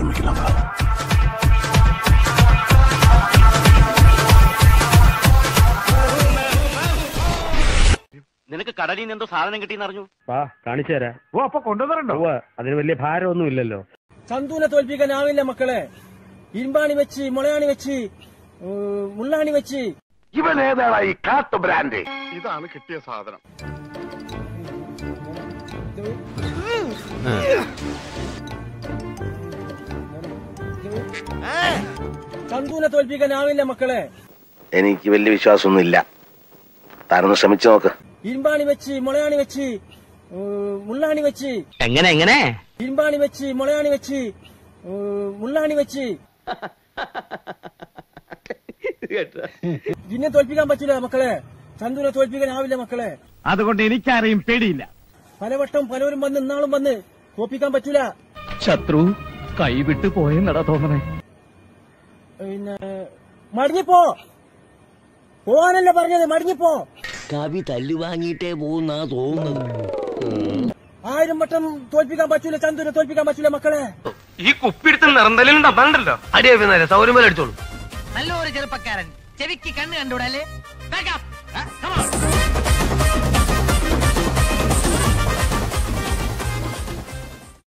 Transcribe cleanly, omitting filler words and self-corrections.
ശ്രമിക്കുന്നത്. നിനക്ക് കടലിൽ നിന്ന് എന്തോ സാധനം കിട്ടിയെന്ന് അറിഞ്ഞു. കാണിച്ചു തരാം. ഓ, അപ്പൊ കൊണ്ടുവന്നിട്ടുണ്ടോ? അതിന് വലിയ ഭാരമൊന്നും ഇല്ലല്ലോ. ചന്തുവിനെ തോൽപ്പിക്കാനാവില്ല മക്കളെ. ഇരുമ്പാണി വെച്ച്, മുളയാണി വെച്ച്, മുള്ളാണി വെച്ച്. ഇവൻ ഏതാണ് ഈ കാട്ടു ബ്രാൻഡ്? ഇതാണ് കിട്ടിയ സാധനം. ചന്തുവിനെ തോൽപ്പിക്കാനാവില്ല മക്കളെ. എനിക്ക് വലിയ വിശ്വാസമൊന്നുമില്ല. താരൊന്ന് ശ്രമിച്ചു നോക്ക്. ഇരുമ്പാണി വെച്ച്, മുളയാണി വെച്ച്, മുള്ളാണി വെച്ച്. എങ്ങനെ ഇരുമ്പാണി വെച്ച്, മുളയാണി വെച്ച്, മുള്ളാണി വെച്ച്. ഇതിനെ തോൽപ്പിക്കാൻ പറ്റില്ല മക്കളെ. ചന്തുവിനെ തോൽപ്പിക്കാനാവില്ല മക്കളെ. അതുകൊണ്ട് എനിക്കാരെയും പേടിയില്ല. പലവട്ടം പലവരും വന്ന് ഇന്നാളും വന്ന് തോൽപ്പിക്കാൻ പറ്റൂല. ശത്രു കൈവിട്ട് പോയെന്നടാ തോന്നണേ. പിന്നെ മടങ്ങിപ്പോ പോവാനല്ലേ പറഞ്ഞത്, മടങ്ങിപ്പോ. കവി തല്ലുവാങ്ങിയിട്ടേ പോകുന്നാ തോന്നുന്നത്. 1000 വട്ടം തോൽപ്പിക്കാൻ പറ്റൂല, ചന്തുവിനെ തോൽപ്പിക്കാൻ പറ്റൂല മക്കളെ. ഈ കുപ്പിടുത്ത് നിറന്തലുണ്ടോ? അടിയോ സൗകര്യം പോലെ അടിച്ചോളൂ. നല്ലൊരു ചെറുപ്പക്കാരൻ, ചെവിക്ക് കണ്ണ് കണ്ടൂടല്ലേ?